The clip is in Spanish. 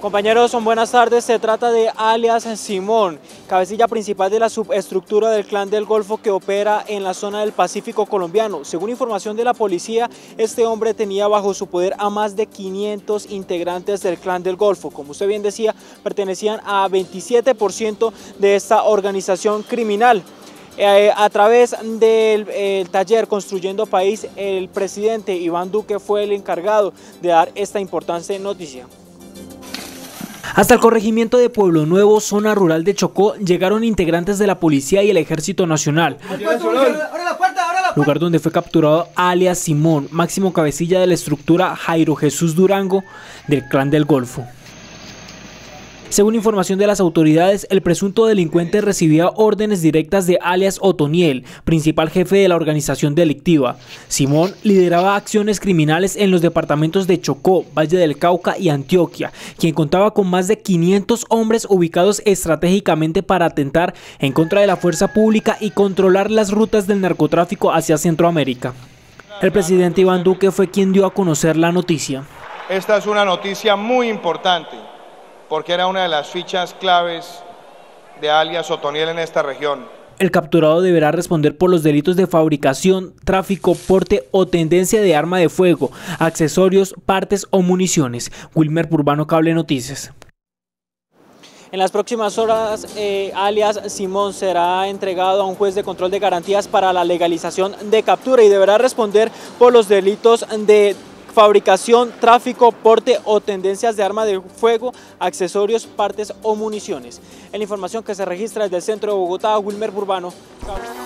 Compañeros, buenas tardes. Se trata de alias Simón, cabecilla principal de la subestructura del Clan del Golfo que opera en la zona del Pacífico colombiano. Según información de la policía, este hombre tenía bajo su poder a más de 500 integrantes del Clan del Golfo. Como usted bien decía, pertenecían a 27% de esta organización criminal. A través del taller Construyendo País, el presidente Iván Duque fue el encargado de dar esta importante noticia. Hasta el corregimiento de Pueblo Nuevo, zona rural de Chocó, llegaron integrantes de la policía y el Ejército Nacional, lugar donde fue capturado alias Simón, máximo cabecilla de la estructura Jairo Jesús Durango del Clan del Golfo. Según información de las autoridades, el presunto delincuente recibía órdenes directas de alias Otoniel, principal jefe de la organización delictiva. Simón lideraba acciones criminales en los departamentos de Chocó, Valle del Cauca y Antioquia, quien contaba con más de 500 hombres ubicados estratégicamente para atentar en contra de la fuerza pública y controlar las rutas del narcotráfico hacia Centroamérica. El presidente Iván Duque fue quien dio a conocer la noticia. Esta es una noticia muy importante, porque era una de las fichas claves de alias Otoniel en esta región. El capturado deberá responder por los delitos de fabricación, tráfico, porte o tendencia de arma de fuego, accesorios, partes o municiones. Wilmer Urbano, Cable Noticias. En las próximas horas, alias Simón será entregado a un juez de control de garantías para la legalización de captura y deberá responder por los delitos de fabricación, tráfico, porte o tendencias de arma de fuego, accesorios, partes o municiones. En la información que se registra desde el centro de Bogotá, Wilmer Urbano.